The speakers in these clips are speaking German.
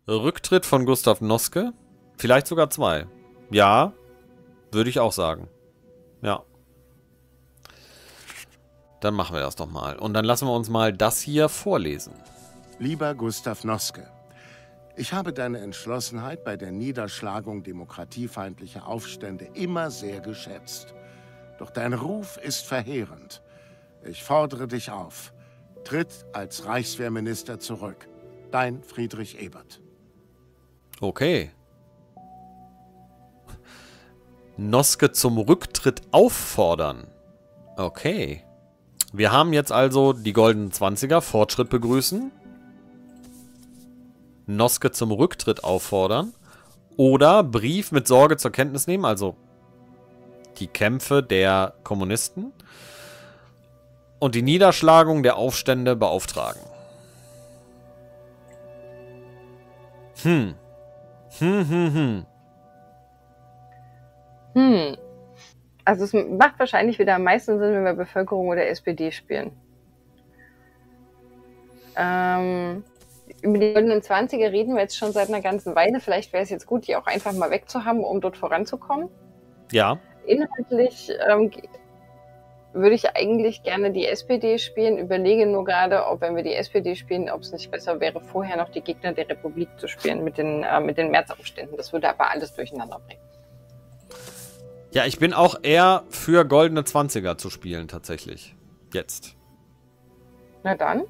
Rücktritt von Gustav Noske. Vielleicht sogar 2. Ja, würde ich auch sagen. Ja. Dann machen wir das doch mal. Und dann lassen wir uns mal das hier vorlesen. Lieber Gustav Noske, ich habe deine Entschlossenheit bei der Niederschlagung demokratiefeindlicher Aufstände immer sehr geschätzt. Doch dein Ruf ist verheerend. Ich fordere dich auf. Tritt als Reichswehrminister zurück. Dein Friedrich Ebert. Okay. Noske zum Rücktritt auffordern. Okay. Wir haben jetzt also die goldenen 20er, Fortschritt begrüßen. Noske zum Rücktritt auffordern. Oder Brief mit Sorge zur Kenntnis nehmen, also die Kämpfe der Kommunisten. Und die Niederschlagung der Aufstände beauftragen. Also es macht wahrscheinlich wieder am meisten Sinn, wenn wir Bevölkerung oder SPD spielen. Über die goldenen 20er reden wir jetzt schon seit einer ganzen Weile. Vielleicht wäre es jetzt gut, die auch einfach mal wegzuhaben, um dort voranzukommen. Ja. Inhaltlich würde ich eigentlich gerne die SPD spielen. Überlege nur gerade, ob, wenn wir die SPD spielen, ob es nicht besser wäre, vorher noch die Gegner der Republik zu spielen mit den Märzaufständen. Das würde aber alles durcheinander bringen. Ja, ich bin auch eher für goldene 20er zu spielen, tatsächlich. Jetzt. Na dann.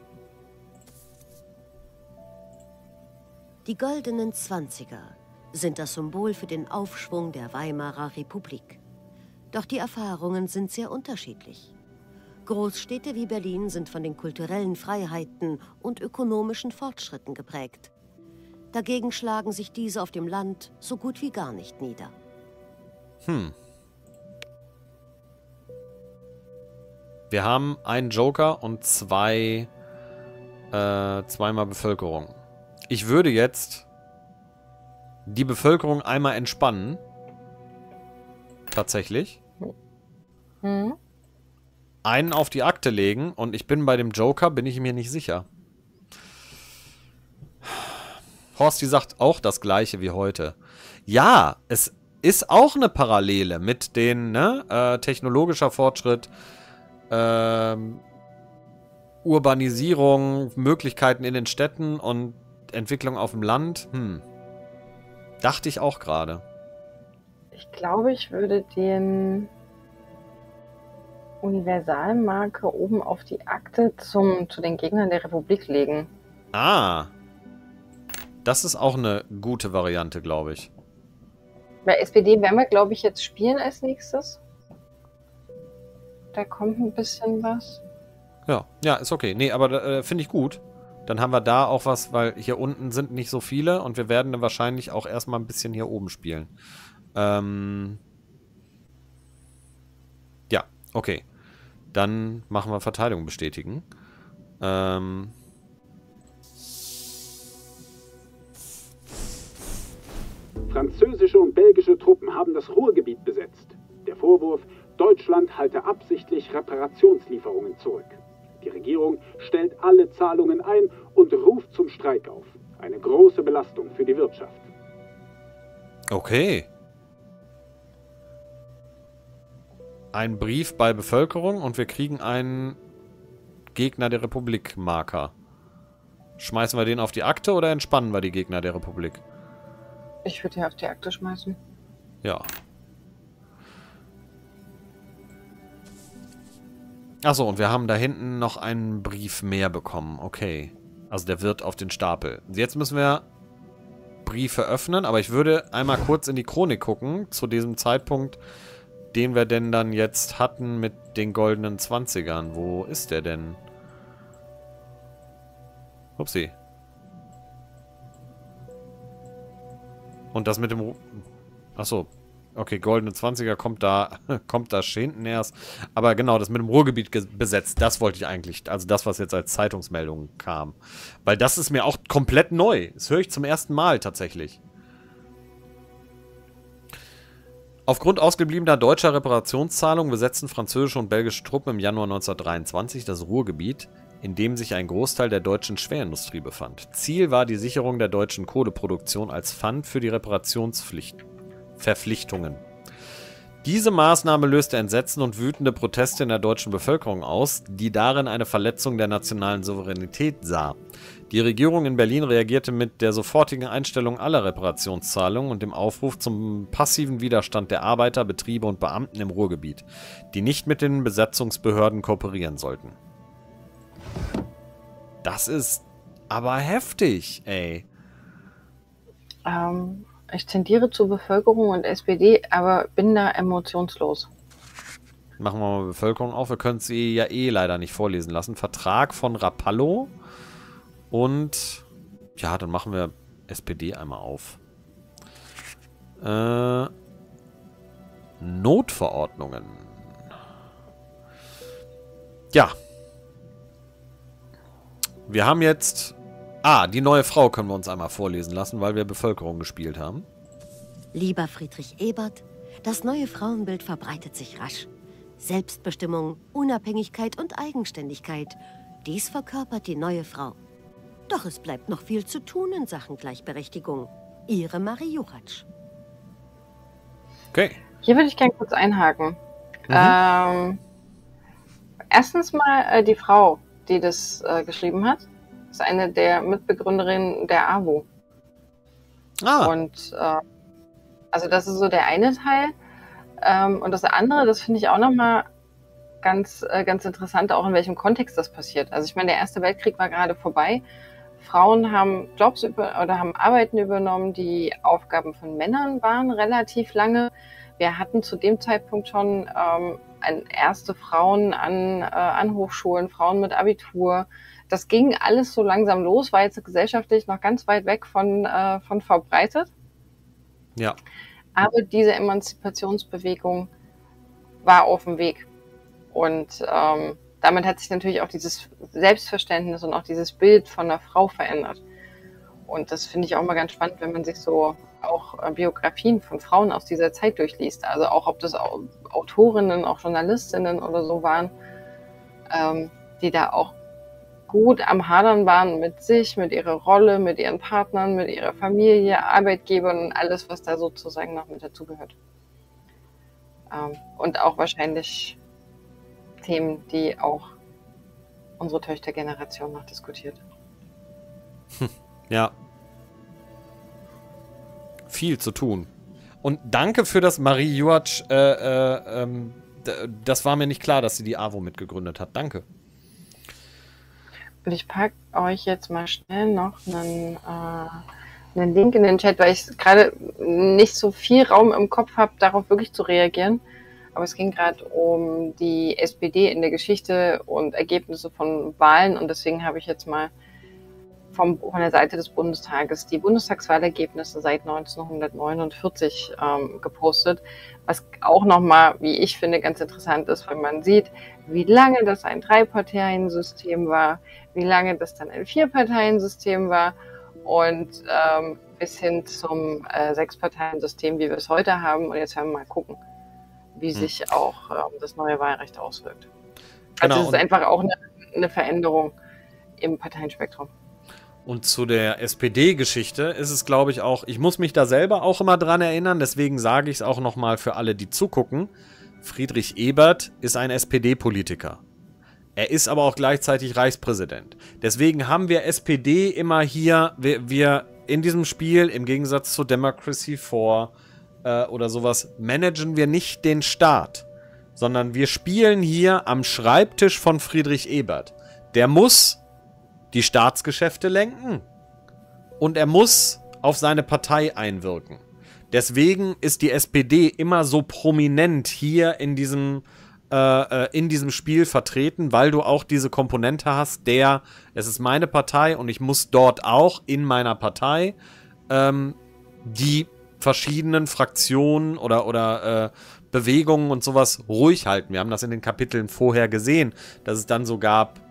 Die goldenen 20er sind das Symbol für den Aufschwung der Weimarer Republik. Doch die Erfahrungen sind sehr unterschiedlich. Großstädte wie Berlin sind von den kulturellen Freiheiten und ökonomischen Fortschritten geprägt. Dagegen schlagen sich diese auf dem Land so gut wie gar nicht nieder. Wir haben einen Joker und zweimal Bevölkerung. Ich würde jetzt die Bevölkerung einmal entspannen. Tatsächlich. Einen auf die Akte legen und ich bin bei dem Joker, bin ich mir nicht sicher. Horsti sagt auch das Gleiche wie heute. Ja, es ist auch eine Parallele mit den, technologischer Fortschritt, Urbanisierung, Möglichkeiten in den Städten und Entwicklung auf dem Land. Dachte ich auch gerade. Ich glaube, ich würde den Universalmarke oben auf die Akte zu den Gegnern der Republik legen. Ah. Das ist auch eine gute Variante, glaube ich. Bei SPD werden wir, glaube ich, jetzt spielen als nächstes. Da kommt ein bisschen was. Ja, ist okay. Nee, aber finde ich gut. Dann haben wir da auch was, weil hier unten sind nicht so viele und wir werden dann wahrscheinlich auch erstmal ein bisschen hier oben spielen. Ja, okay. Dann machen wir Verteidigung bestätigen. Französische und belgische Truppen haben das Ruhrgebiet besetzt. Der Vorwurf, Deutschland halte absichtlich Reparationslieferungen zurück. Die Regierung stellt alle Zahlungen ein und ruft zum Streik auf. Eine große Belastung für die Wirtschaft. Okay. Ein Brief bei Bevölkerung und wir kriegen einen Gegner der Republik-Marker. Schmeißen wir den auf die Akte oder entspannen wir die Gegner der Republik? Ich würde ja auf die Akte schmeißen. Ja. Achso, und wir haben da hinten noch einen Brief mehr bekommen. Okay. Also der wird auf den Stapel. Jetzt müssen wir Briefe öffnen, aber ich würde einmal kurz in die Chronik gucken, zu diesem Zeitpunkt, den wir denn dann jetzt hatten mit den goldenen 20ern. Wo ist der denn? Upsi. Und das mit dem... Achso. Okay, goldene 20er kommt da hinten erst. Aber genau, das mit dem Ruhrgebiet besetzt, das wollte ich eigentlich. Also das, was jetzt als Zeitungsmeldung kam. Weil das ist mir auch komplett neu. Das höre ich zum ersten Mal tatsächlich. Aufgrund ausgebliebener deutscher Reparationszahlungen besetzten französische und belgische Truppen im Januar 1923 das Ruhrgebiet. in dem sich ein Großteil der deutschen Schwerindustrie befand. Ziel war die Sicherung der deutschen Kohleproduktion als Pfand für die Reparationsverpflichtungen. Diese Maßnahme löste Entsetzen und wütende Proteste in der deutschen Bevölkerung aus, die darin eine Verletzung der nationalen Souveränität sah. Die Regierung in Berlin reagierte mit der sofortigen Einstellung aller Reparationszahlungen und dem Aufruf zum passiven Widerstand der Arbeiter, Betriebe und Beamten im Ruhrgebiet, die nicht mit den Besetzungsbehörden kooperieren sollten. Das ist aber heftig, ey. Ich tendiere zur Bevölkerung und SPD, aber bin da emotionslos. Machen wir mal Bevölkerung auf. Wir können sie ja leider nicht vorlesen lassen. Vertrag von Rapallo. Und ja, dann machen wir SPD einmal auf. Notverordnungen. Ja. Wir haben jetzt... die neue Frau können wir uns einmal vorlesen lassen, weil wir Bevölkerung gespielt haben. Lieber Friedrich Ebert, das neue Frauenbild verbreitet sich rasch. Selbstbestimmung, Unabhängigkeit und Eigenständigkeit. Dies verkörpert die neue Frau. Doch es bleibt noch viel zu tun in Sachen Gleichberechtigung. Ihre Marie Juratsch. Okay. Hier würde ich gerne kurz einhaken. Erstens mal die Frau, die das geschrieben hat, ist eine der Mitbegründerinnen der AWO. Und also das ist so der eine Teil. Und das andere, das finde ich auch nochmal ganz interessant, auch in welchem Kontext das passiert. Also ich meine, der Erste Weltkrieg war gerade vorbei. Frauen haben Jobs haben Arbeiten übernommen, die Aufgaben von Männern waren relativ lange. Wir hatten zu dem Zeitpunkt schon erste Frauen an Hochschulen, Frauen mit Abitur. Das ging alles so langsam los, war jetzt gesellschaftlich noch ganz weit weg von verbreitet. Ja. Aber diese Emanzipationsbewegung war auf dem Weg. Und damit hat sich natürlich auch dieses Selbstverständnis und auch dieses Bild von einer Frau verändert. Und das finde ich auch mal ganz spannend, wenn man sich so auch Biografien von Frauen aus dieser Zeit durchliest. Also auch, ob das Autorinnen, auch Journalistinnen oder so waren, die da auch gut am Hadern waren mit sich, mit ihrer Rolle, mit ihren Partnern, mit ihrer Familie, Arbeitgebern und alles, was da sozusagen noch mit dazugehört. Und auch wahrscheinlich Themen, die auch unsere Töchtergeneration noch diskutiert. Ja. Viel zu tun. Und danke für das Marie Juratsch. Das war mir nicht klar, dass sie die AWO mitgegründet hat. Danke. Und ich packe euch jetzt mal schnell noch einen Link in den Chat, weil ich gerade nicht so viel Raum im Kopf habe, darauf wirklich zu reagieren. Aber es ging gerade um die SPD in der Geschichte und Ergebnisse von Wahlen. Und deswegen habe ich jetzt mal von der Seite des Bundestages die Bundestagswahlergebnisse seit 1949 gepostet. Was auch nochmal, wie ich finde, ganz interessant ist, weil man sieht, wie lange das ein Drei-Parteien-System war, wie lange das dann ein Vier-Parteien-System war und bis hin zum Sechs-Parteien-System, wie wir es heute haben. Und jetzt werden wir mal gucken, wie sich auch das neue Wahlrecht auswirkt. Also Genau, es ist einfach auch eine Veränderung im Parteienspektrum. Und zu der SPD-Geschichte ist es, glaube ich, auch, ich muss mich da selber auch immer dran erinnern, deswegen sage ich es auch nochmal für alle, die zugucken. Friedrich Ebert ist ein SPD-Politiker. Er ist aber auch gleichzeitig Reichspräsident. Deswegen haben wir SPD immer hier, wir in diesem Spiel, im Gegensatz zu Democracy 4 oder sowas, managen wir nicht den Staat, sondern wir spielen hier am Schreibtisch von Friedrich Ebert. Der muss die Staatsgeschäfte lenken und er muss auf seine Partei einwirken. Deswegen ist die SPD immer so prominent hier in diesem Spiel vertreten, weil du auch diese Komponente hast, es ist meine Partei und ich muss dort auch in meiner Partei die verschiedenen Fraktionen oder Bewegungen und sowas ruhig halten. Wir haben das in den Kapiteln vorher gesehen, dass es dann so gab,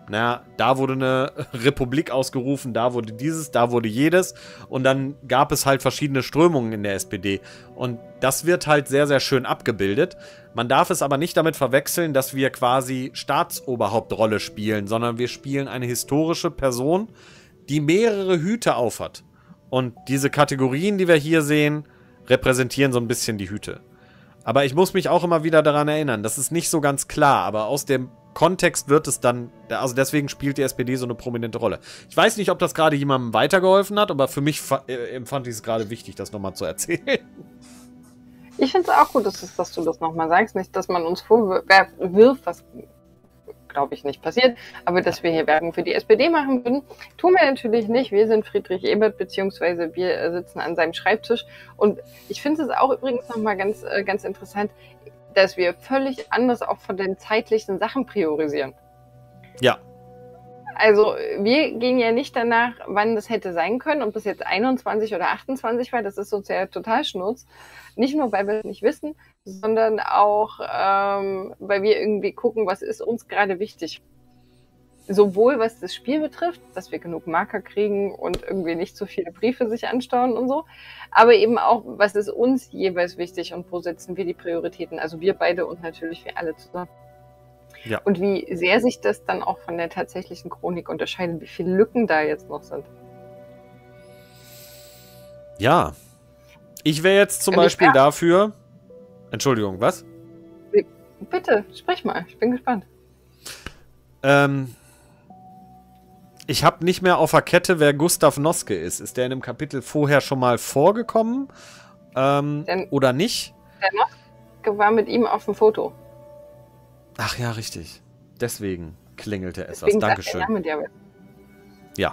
Na, da wurde eine Republik ausgerufen, da wurde dieses, da wurde jedes. Und dann gab es halt verschiedene Strömungen in der SPD. Und das wird halt sehr, sehr schön abgebildet. Man darf es aber nicht damit verwechseln, dass wir quasi Staatsoberhauptrolle spielen, sondern wir spielen eine historische Person, die mehrere Hüte aufhat. Und diese Kategorien, die wir hier sehen, repräsentieren so ein bisschen die Hüte. Aber ich muss mich auch immer wieder daran erinnern, das ist nicht so ganz klar, aber aus dem Kontext wird es dann, also deswegen spielt die SPD so eine prominente Rolle. Ich weiß nicht, ob das gerade jemandem weitergeholfen hat, aber für mich empfand ich es gerade wichtig, das nochmal zu erzählen. Ich finde es auch gut, dass du das nochmal sagst. Nicht, dass man uns vorwirft, was glaube ich nicht passiert, aber dass wir hier Werbung für die SPD machen würden, tun wir natürlich nicht. Wir sind Friedrich Ebert, beziehungsweise wir sitzen an seinem Schreibtisch. Und ich finde es auch übrigens nochmal ganz interessant, dass wir völlig anders auch von den zeitlichen Sachen priorisieren. Ja. Also wir gehen ja nicht danach, wann das hätte sein können, ob das jetzt 21 oder 28 war, das ist uns ja total Schnurz. Nicht nur, weil wir es nicht wissen, sondern auch, weil wir irgendwie gucken, was ist uns gerade wichtig. Sowohl was das Spiel betrifft, dass wir genug Marker kriegen und irgendwie nicht so viele Briefe sich anstauen und so, aber eben auch, was ist uns jeweils wichtig und wo setzen wir die Prioritäten. Also wir beide und natürlich wir alle zusammen. Ja. Und wie sehr sich das dann auch von der tatsächlichen Chronik unterscheidet, wie viele Lücken da jetzt noch sind. Ja. Ich wäre jetzt zum Beispiel dafür... Entschuldigung, was? Bitte, sprich mal. Ich bin gespannt. Ich habe nicht mehr auf der Kette, wer Gustav Noske ist. Ist der in einem Kapitel vorher schon mal vorgekommen? Oder nicht? Der Noske war mit ihm auf dem Foto. Ach ja, richtig. Deswegen klingelte es was. Dankeschön. Ja.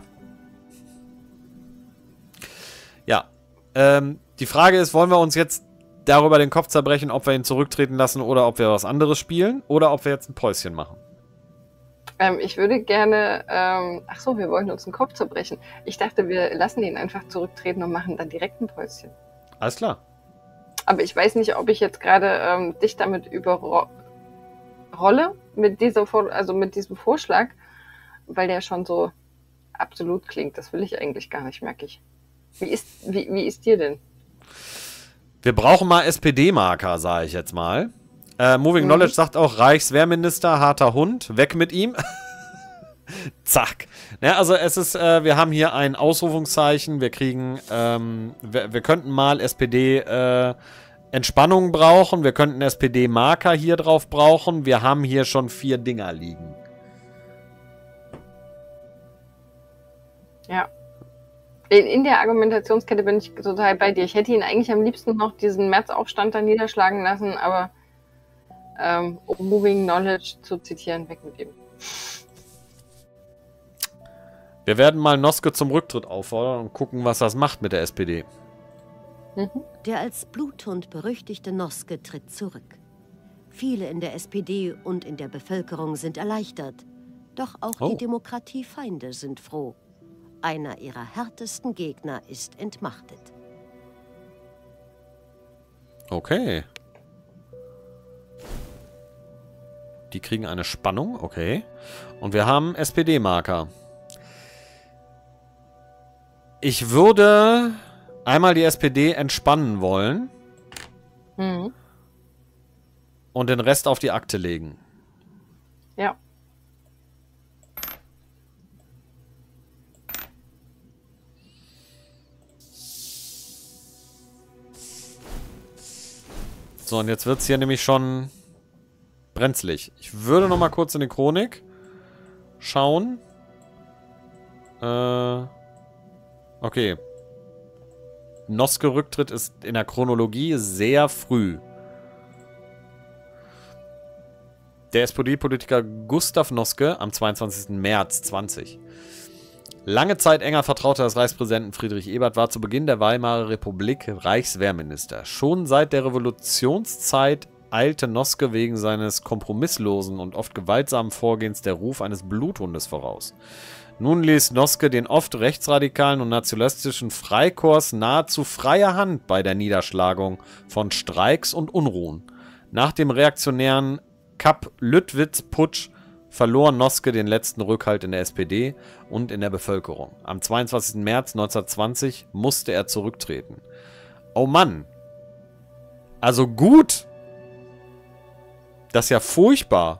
Ja. Die Frage ist, wollen wir uns jetzt darüber den Kopf zerbrechen, ob wir ihn zurücktreten lassen oder ob wir was anderes spielen oder ob wir jetzt ein Päuschen machen? Ich würde gerne... ach so, wir wollen uns den Kopf zerbrechen. Ich dachte, wir lassen ihn einfach zurücktreten und machen dann direkt ein Päuschen. Alles klar. Aber ich weiß nicht, ob ich jetzt gerade dich damit überrolle mit diesem Vorschlag, weil der schon so absolut klingt. Das will ich eigentlich gar nicht, merke ich. Wie ist dir denn? Wir brauchen mal SPD-Marker, sage ich jetzt mal. Moving Knowledge sagt auch, Reichswehrminister, harter Hund, weg mit ihm. Zack. Ja, also es ist, wir haben hier ein Ausrufungszeichen, wir kriegen, wir könnten mal SPD Entspannung brauchen, wir könnten SPD-Marker hier drauf brauchen, wir haben hier schon 4 Dinger liegen. Ja. In der Argumentationskette bin ich total bei dir. Ich hätte ihn eigentlich am liebsten noch diesen Märzaufstand da niederschlagen lassen, aber um Moving Knowledge zu zitieren, weg mit ihm. Wir werden mal Noske zum Rücktritt auffordern und gucken, was das macht mit der SPD. Der als Bluthund berüchtigte Noske tritt zurück. Viele in der SPD und in der Bevölkerung sind erleichtert. Doch auch die Demokratiefeinde sind froh. Einer ihrer härtesten Gegner ist entmachtet. Okay. Die kriegen eine Spannung, okay. Und wir haben SPD-Marker. Ich würde einmal die SPD entspannen wollen. Und den Rest auf die Akte legen. Ja. So, und jetzt wird es hier nämlich schon brenzlig. Ich würde noch mal kurz in die Chronik schauen. Okay. Noske-Rücktritt ist in der Chronologie sehr früh. Der SPD-Politiker Gustav Noske am 22. März 20. Lange Zeit enger Vertrauter des Reichspräsidenten Friedrich Ebert, war zu Beginn der Weimarer Republik Reichswehrminister. Schon seit der Revolutionszeit eilte Noske wegen seines kompromisslosen und oft gewaltsamen Vorgehens der Ruf eines Bluthundes voraus. Nun ließ Noske den oft rechtsradikalen und nationalistischen Freikorps nahezu freie Hand bei der Niederschlagung von Streiks und Unruhen. Nach dem reaktionären Kapp-Lüttwitz-Putsch verlor Noske den letzten Rückhalt in der SPD und in der Bevölkerung. Am 22. März 1920 musste er zurücktreten. Oh Mann. Also gut. Das ist ja furchtbar.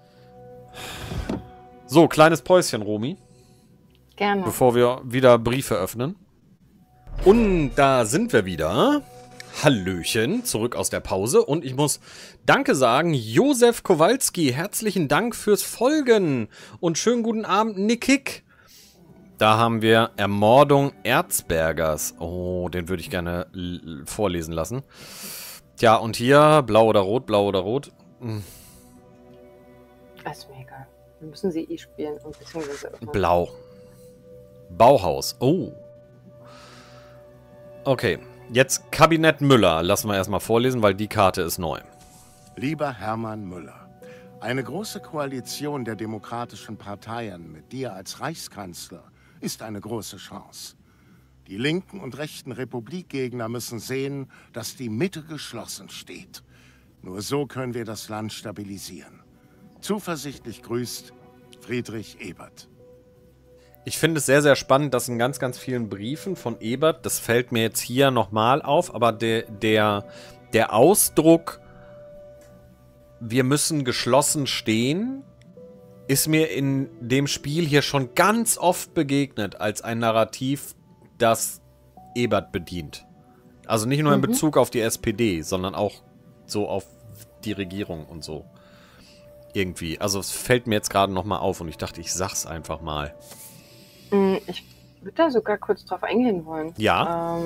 So, kleines Päuschen, Romy. Gerne. Bevor wir wieder Briefe öffnen. Und da sind wir wieder. Hallöchen, zurück aus der Pause. Und ich muss Danke sagen, Josef Kowalski, herzlichen Dank fürs Folgen. Und schönen guten Abend, Nickig. Da haben wir Ermordung Erzbergers. Oh, den würde ich gerne vorlesen lassen. Tja, und hier, blau oder rot, blau oder rot. Das ist mir egal. Wir müssen sie eh spielen und beziehungsweise öffnen. Blau. Bauhaus. Oh. Okay. Jetzt Kabinett Müller. Lassen wir erstmal vorlesen, weil die Karte ist neu. Lieber Hermann Müller, eine große Koalition der demokratischen Parteien mit dir als Reichskanzler ist eine große Chance. Die linken und rechten Republikgegner müssen sehen, dass die Mitte geschlossen steht. Nur so können wir das Land stabilisieren. Zuversichtlich grüßt Friedrich Ebert. Ich finde es sehr, sehr spannend, dass in ganz, ganz vielen Briefen von Ebert, das fällt mir jetzt hier nochmal auf, aber der Ausdruck, wir müssen geschlossen stehen, ist mir in dem Spiel hier schon ganz oft begegnet als ein Narrativ, das Ebert bedient. Also nicht nur in Bezug auf die SPD, sondern auch so auf die Regierung und so. Irgendwie. Also es fällt mir jetzt gerade nochmal auf und ich dachte, ich sag's einfach mal. Ich würde da sogar kurz drauf eingehen wollen. Ja.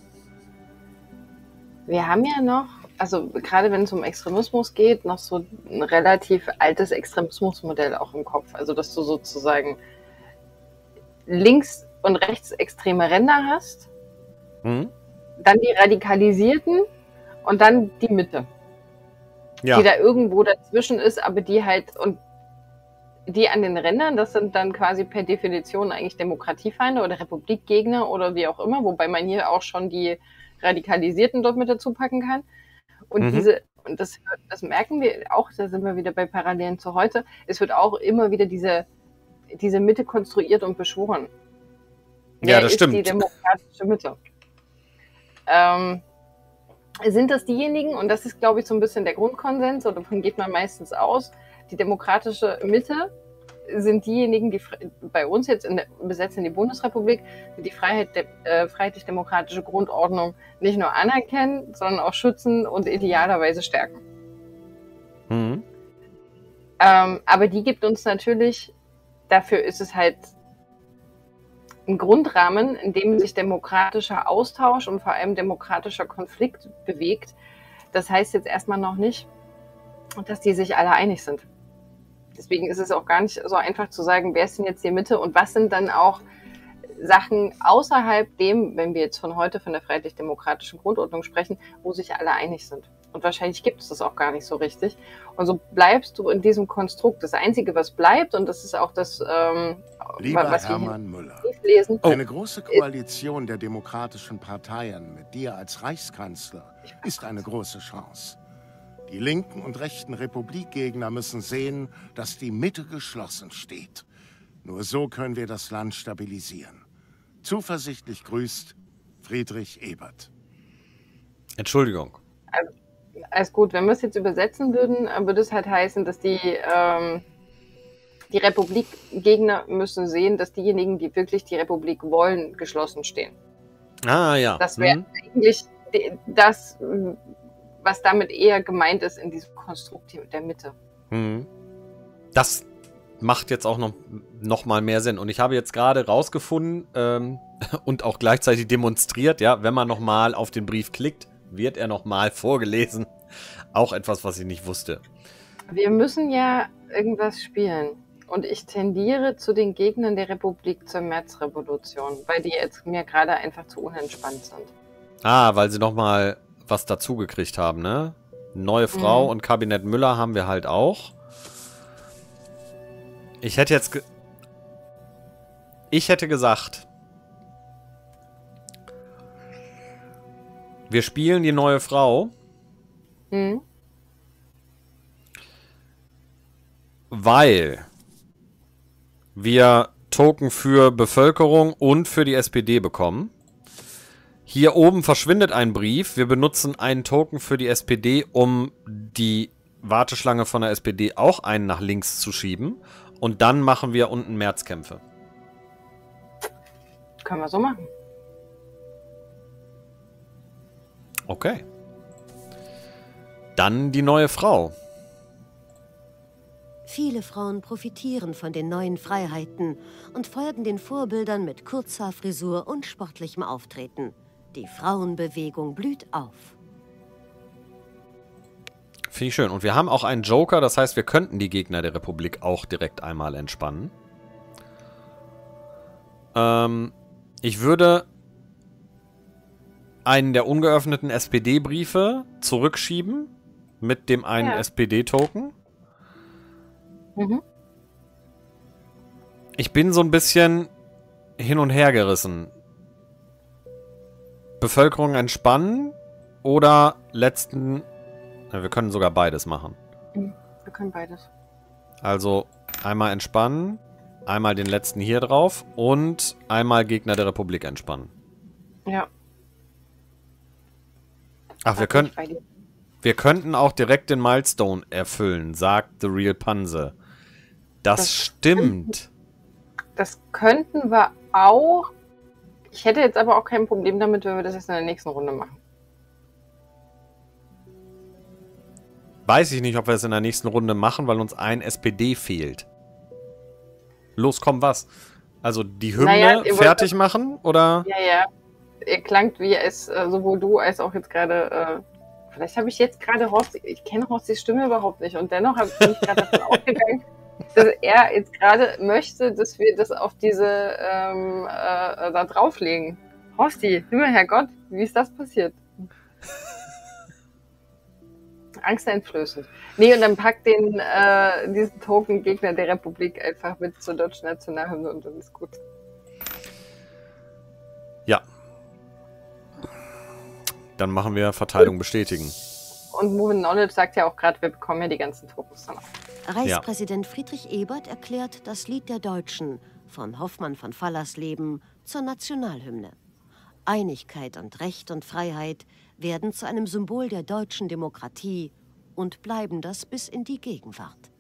Wir haben ja noch, also gerade wenn es um Extremismus geht, noch so ein relativ altes Extremismusmodell auch im Kopf. Also dass du sozusagen links- und rechtsextreme Ränder hast, dann die Radikalisierten und dann die Mitte. Ja. Die da irgendwo dazwischen ist, aber die halt, und die an den Rändern, das sind dann quasi per Definition eigentlich Demokratiefeinde oder Republikgegner oder wie auch immer, wobei man hier auch schon die Radikalisierten dort mit dazu packen kann. Und das merken wir auch, da sind wir wieder bei Parallelen zu heute, es wird auch immer wieder diese Mitte konstruiert und beschworen. Ja, das stimmt. Die demokratische Mitte. Sind das diejenigen, und das ist, glaube ich, so ein bisschen der Grundkonsens, oder davon geht man meistens aus, die demokratische Mitte sind diejenigen, die bei uns jetzt besetzt in die Bundesrepublik, die freiheitlich-demokratische Grundordnung nicht nur anerkennen, sondern auch schützen und idealerweise stärken. Aber die gibt uns natürlich, dafür ist es halt ein Grundrahmen, in dem sich demokratischer Austausch und vor allem demokratischer Konflikt bewegt. Das heißt jetzt erstmal noch nicht, dass die sich alle einig sind. Deswegen ist es auch gar nicht so einfach zu sagen, wer ist denn jetzt die Mitte und was sind dann auch Sachen außerhalb dem, wenn wir jetzt von heute von der freiheitlich-demokratischen Grundordnung sprechen, wo sich alle einig sind. Und wahrscheinlich gibt es das auch gar nicht so richtig. Und so bleibst du in diesem Konstrukt. Das Einzige, was bleibt, und das ist auch das, Lieber was Hermann Müller, lesen. eine große Koalition der demokratischen Parteien mit dir als Reichskanzler ist eine große Chance. Die linken und rechten Republikgegner müssen sehen, dass die Mitte geschlossen steht. Nur so können wir das Land stabilisieren. Zuversichtlich grüßt Friedrich Ebert. Entschuldigung. Alles gut, wenn wir es jetzt übersetzen würden, würde es halt heißen, dass die Republikgegner müssen sehen, dass diejenigen, die wirklich die Republik wollen, geschlossen stehen. Ah, ja. Das wäre eigentlich das, was damit eher gemeint ist in diesem Konstrukt der Mitte. Das macht jetzt auch noch mal mehr Sinn. Und ich habe jetzt gerade rausgefunden und auch gleichzeitig demonstriert, ja, wenn man noch mal auf den Brief klickt, wird er noch mal vorgelesen. Auch etwas, was ich nicht wusste. Wir müssen ja irgendwas spielen. Und ich tendiere zu den Gegnern der Republik zur Märzrevolution, weil die jetzt mir gerade einfach zu unentspannt sind. Ah, weil sie noch mal was dazugekriegt haben, ne? Neue Frau und Kabinett Müller haben wir halt auch. Ich hätte gesagt, wir spielen die neue Frau. weil wir Token für Bevölkerung und für die SPD bekommen. Hier oben verschwindet ein Brief. Wir benutzen einen Token für die SPD, um die Warteschlange von der SPD auch einen nach links zu schieben. Und dann machen wir unten Märzkämpfe. Können wir so machen. Okay. Dann die neue Frau. Viele Frauen profitieren von den neuen Freiheiten und folgen den Vorbildern mit Kurzhaarfrisur und sportlichem Auftreten. Die Frauenbewegung blüht auf. Finde ich schön. Und wir haben auch einen Joker, das heißt, wir könnten die Gegner der Republik auch direkt einmal entspannen. Ich würde einen der ungeöffneten SPD-Briefe zurückschieben mit dem einen SPD-Token. Mhm. Ich bin so ein bisschen hin und her gerissen. Bevölkerung entspannen oder letzten... Ja, wir können sogar beides machen. Wir können beides. Also einmal entspannen, einmal den letzten hier drauf und einmal Gegner der Republik entspannen. Ja. Ach, wir könnten auch direkt den Milestone erfüllen, sagt The Real Panse. Das stimmt. Das könnten wir auch. Ich hätte jetzt aber auch kein Problem damit, wenn wir das jetzt in der nächsten Runde machen. Weiß ich nicht, ob wir es in der nächsten Runde machen, weil uns ein SPD fehlt. Los, komm, was? Also die Hymne fertig machen, oder? Ja, ja. Ihr klangt wie es sowohl du als auch jetzt gerade... vielleicht habe ich jetzt gerade Horst... Ich kenne Horstis Stimme überhaupt nicht. Und dennoch bin ich gerade davon ausgegangen, dass er jetzt gerade möchte, dass wir das auf diese... da drauflegen. Horsti, Himmel, Herrgott, wie ist das passiert? Angsteinflößend. Nee, und dann packt diesen Token Gegner der Republik einfach mit zur deutschen Nationalhymne und dann ist gut. Ja. Dann machen wir Verteilung bestätigen. Und Moving Knowledge sagt ja auch gerade, wir bekommen ja die ganzen Tokens dann auch. Reichspräsident Friedrich Ebert erklärt das Lied der Deutschen von Hoffmann von Fallersleben zur Nationalhymne. Einigkeit und Recht und Freiheit werden zu einem Symbol der deutschen Demokratie und bleiben das bis in die Gegenwart.